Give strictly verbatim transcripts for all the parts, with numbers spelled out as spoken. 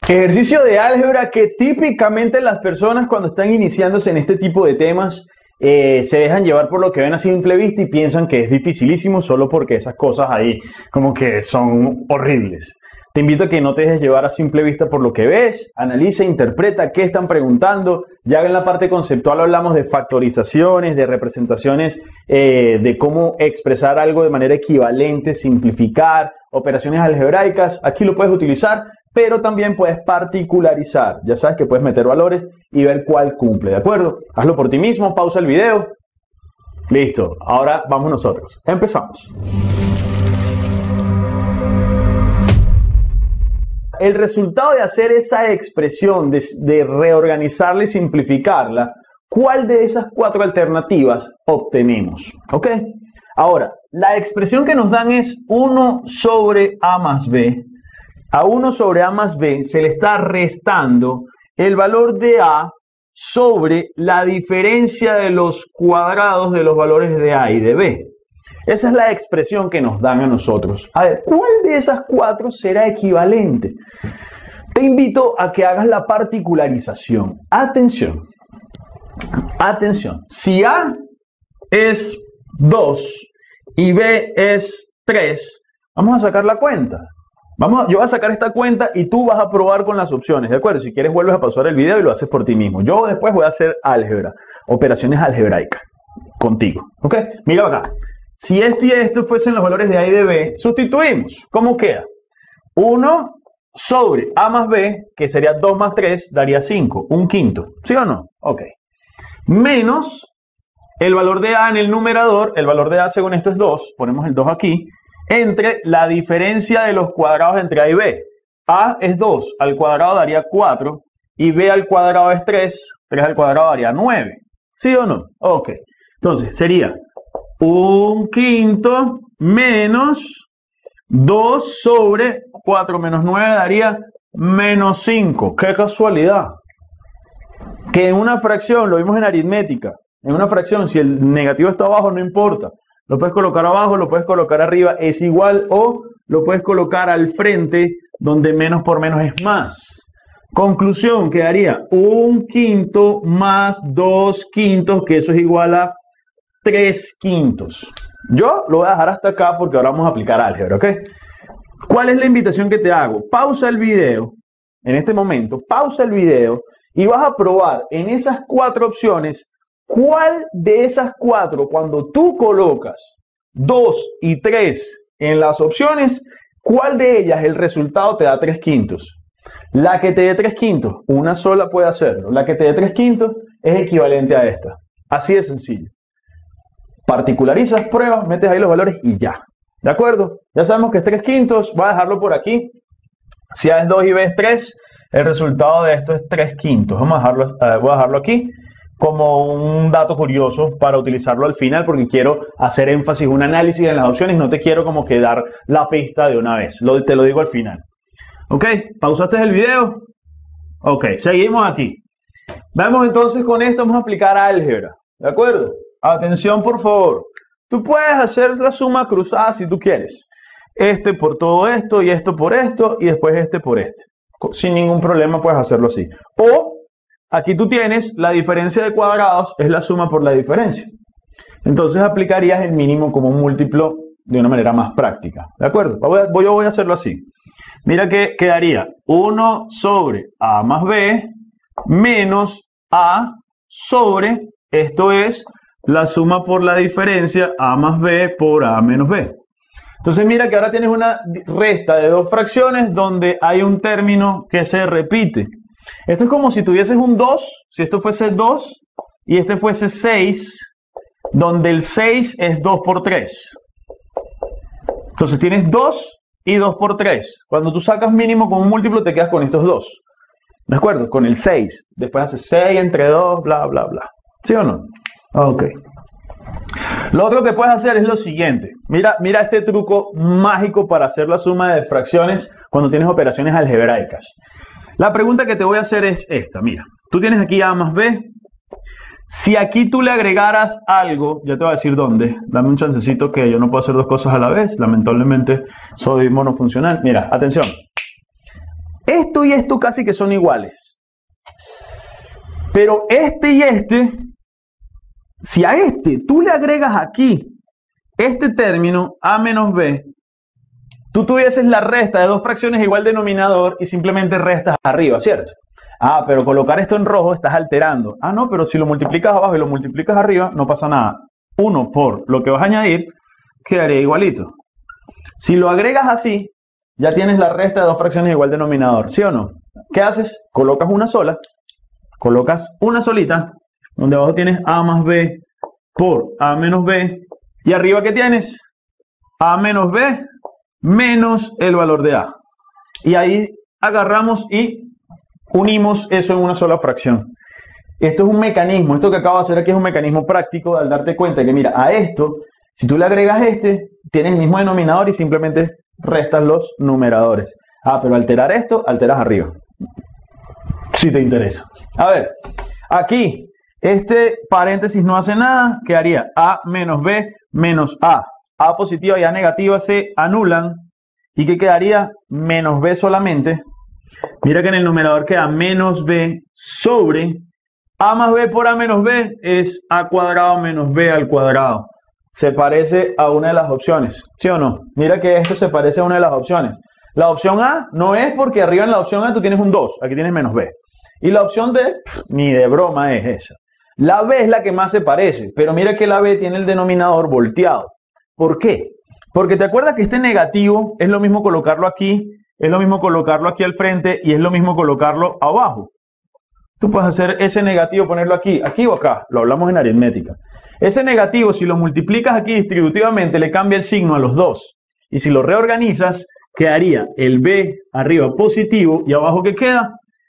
Ejercicio de álgebra que típicamente las personas cuando están iniciándose en este tipo de temas eh, se dejan llevar por lo que ven a simple vista y piensan que es dificilísimo solo porque esas cosas ahí como que son horribles. Te invito a que no te dejes llevar a simple vista por lo que ves, analiza, interpreta qué están preguntando. Ya en la parte conceptual hablamos de factorizaciones, de representaciones, eh, de cómo expresar algo de manera equivalente, simplificar, operaciones algebraicas. Aquí lo puedes utilizar, pero también puedes particularizar. Ya sabes que puedes meter valores y ver cuál cumple, ¿de acuerdo? Hazlo por ti mismo, pausa el video. Listo, ahora vamos nosotros. Empezamos. El resultado de hacer esa expresión, de, de reorganizarla y simplificarla, ¿cuál de esas cuatro alternativas obtenemos? ¿Ok? Ahora, la expresión que nos dan es uno sobre A más B. A uno sobre A más B se le está restando el valor de A sobre la diferencia de los cuadrados de los valores de A y de B. Esa es la expresión que nos dan a nosotros. A ver, ¿cuál de esas cuatro será equivalente? Te invito a que hagas la particularización. Atención. Atención. Si A es dos y B es tres, vamos a sacar la cuenta. Vamos, yo voy a sacar esta cuenta y tú vas a probar con las opciones, ¿de acuerdo? Si quieres vuelves a pausar el video y lo haces por ti mismo. Yo después voy a hacer álgebra, operaciones algebraicas, contigo, ¿ok? Mira acá. Si esto y esto fuesen los valores de A y de B, sustituimos. ¿Cómo queda? uno sobre A más B, que sería dos más tres, daría cinco, un quinto. ¿Sí o no? Ok. Menos el valor de A en el numerador, el valor de A según esto es dos, ponemos el dos aquí, entre la diferencia de los cuadrados entre A y B. A es dos, al cuadrado daría cuatro, y B al cuadrado es tres, tres al cuadrado daría nueve. ¿Sí o no? Ok. Entonces sería un quinto menos dos sobre cuatro menos nueve daría menos cinco. ¡Qué casualidad! Que en una fracción, lo vimos en aritmética, en una fracción si el negativo está abajo no importa. Lo puedes colocar abajo, lo puedes colocar arriba, es igual, o lo puedes colocar al frente donde menos por menos es más. Conclusión, quedaría un quinto más dos quintos, que eso es igual a tres quintos. Yo lo voy a dejar hasta acá porque ahora vamos a aplicar álgebra, ¿ok? ¿Cuál es la invitación que te hago? Pausa el video, en este momento, pausa el video y vas a probar en esas cuatro opciones cuál de esas cuatro, cuando tú colocas dos y tres en las opciones, cuál de ellas el resultado te da tres quintos. La que te dé tres quintos, una sola puede hacerlo. La que te dé tres quintos es equivalente a esta. Así de sencillo. Particularizas, pruebas, metes ahí los valores y ya. ¿De acuerdo? Ya sabemos que es tres quintos, voy a dejarlo por aquí. Si A es dos y B es tres, el resultado de esto es tres quintos. Vamos a dejarlo, uh, voy a dejarlo aquí como un dato curioso para utilizarlo al final porque quiero hacer énfasis, un análisis en las opciones, no te quiero como que dar la pista de una vez. Lo, te lo digo al final. ¿Ok? ¿Pausaste el video? Ok, seguimos aquí. Vamos entonces con esto, vamos a aplicar álgebra. ¿De acuerdo? Atención, por favor. Tú puedes hacer la suma cruzada si tú quieres. Este por todo esto y esto por esto y después este por este. Sin ningún problema puedes hacerlo así. O aquí tú tienes la diferencia de cuadrados, es la suma por la diferencia. Entonces aplicarías el mínimo como un múltiplo de una manera más práctica. ¿De acuerdo? Yo voy a hacerlo así. Mira que quedaría uno sobre A más B menos A sobre, esto es la suma por la diferencia A más B por A menos B. Entonces mira que ahora tienes una resta de dos fracciones donde hay un término que se repite. Esto es como si tuvieses un dos, si esto fuese dos y este fuese seis, donde el seis es dos por tres. Entonces tienes dos y dos por tres. Cuando tú sacas mínimo con un múltiplo te quedas con estos dos. ¿De acuerdo? Con el seis. Después haces seis entre dos, bla, bla, bla. ¿Sí o no? Ok. Lo otro que puedes hacer es lo siguiente. Mira, mira este truco mágico para hacer la suma de fracciones cuando tienes operaciones algebraicas. La pregunta que te voy a hacer es esta. Mira, tú tienes aquí A más B. Si aquí tú le agregaras algo, ya te voy a decir dónde. Dame un chancecito que yo no puedo hacer dos cosas a la vez. Lamentablemente soy monofuncional. Mira, atención. Esto y esto casi que son iguales. Pero este y este, si a este tú le agregas aquí este término a menos b, tú tuvieses la resta de dos fracciones igual denominador y simplemente restas arriba, ¿cierto? Ah, pero colocar esto en rojo estás alterando. Ah, no, pero si lo multiplicas abajo y lo multiplicas arriba, no pasa nada. uno por lo que vas a añadir quedaría igualito. Si lo agregas así, ya tienes la resta de dos fracciones igual denominador, ¿sí o no? ¿Qué haces? Colocas una sola, colocas una solita, donde abajo tienes a más b por a menos b, y arriba ¿qué tienes? A menos b menos el valor de a. Y ahí agarramos y unimos eso en una sola fracción. Esto es un mecanismo, esto que acabo de hacer aquí es un mecanismo práctico al darte cuenta que mira, a esto, si tú le agregas este, tienes el mismo denominador y simplemente restas los numeradores. Ah, pero alterar esto, alteras arriba. Si te interesa. A ver, aquí, este paréntesis no hace nada, quedaría a menos b menos a. A positiva y a negativa se anulan. ¿Y qué quedaría? Menos b solamente. Mira que en el numerador queda menos b sobre a más b por a menos b es a cuadrado menos b al cuadrado. Se parece a una de las opciones, ¿sí o no? Mira que esto se parece a una de las opciones. La opción A no es porque arriba en la opción A tú tienes un dos, aquí tienes menos b. Y la opción D, pff, ni de broma es esa. La B es la que más se parece, pero mira que la B tiene el denominador volteado. ¿Por qué? Porque te acuerdas que este negativo es lo mismo colocarlo aquí, es lo mismo colocarlo aquí al frente y es lo mismo colocarlo abajo. Tú puedes hacer ese negativo, ponerlo aquí, aquí o acá, lo hablamos en aritmética. Ese negativo, si lo multiplicas aquí distributivamente, le cambia el signo a los dos. Y si lo reorganizas, quedaría el b arriba positivo y abajo ¿qué queda?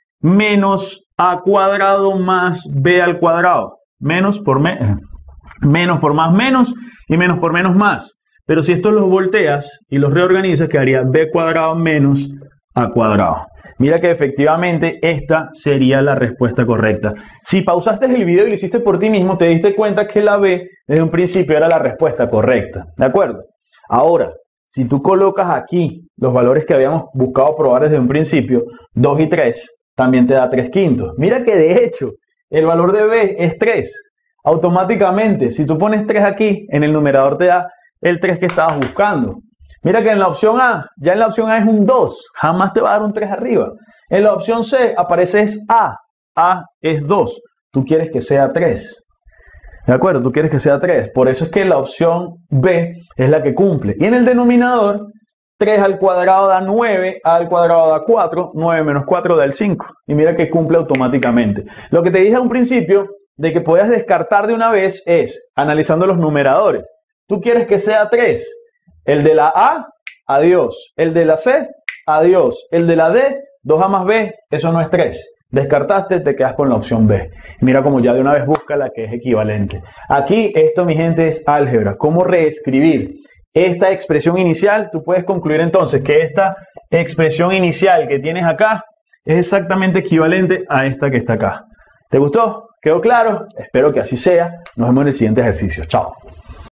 Menos a cuadrado más b al cuadrado. Menos por, me menos por más menos y menos por menos más. Pero si estos los volteas y los reorganizas, quedaría b cuadrado menos a cuadrado. Mira que efectivamente esta sería la respuesta correcta. Si pausaste el video y lo hiciste por ti mismo, te diste cuenta que la B desde un principio era la respuesta correcta. ¿De acuerdo? Ahora, si tú colocas aquí los valores que habíamos buscado probar desde un principio, dos y tres, también te da tres quintos. Mira que de hecho el valor de B es tres. Automáticamente, si tú pones tres aquí, en el numerador te da el tres que estabas buscando. Mira que en la opción A, ya en la opción A es un dos, jamás te va a dar un tres arriba. En la opción C aparece es A, A es dos, tú quieres que sea tres. ¿De acuerdo? Tú quieres que sea tres, por eso es que la opción B es la que cumple. Y en el denominador, tres al cuadrado da nueve, A al cuadrado da cuatro, nueve menos cuatro da el cinco. Y mira que cumple automáticamente. Lo que te dije a un principio, de que podías descartar de una vez, es analizando los numeradores. Tú quieres que sea tres. El de la A, adiós. El de la C, adiós. El de la D, dos A más B, eso no es tres. Descartaste, te quedas con la opción B. Mira como ya de una vez busca la que es equivalente. Aquí esto, mi gente, es álgebra. ¿Cómo reescribir esta expresión inicial? Tú puedes concluir entonces que esta expresión inicial que tienes acá es exactamente equivalente a esta que está acá. ¿Te gustó? ¿Quedó claro? Espero que así sea. Nos vemos en el siguiente ejercicio. Chao.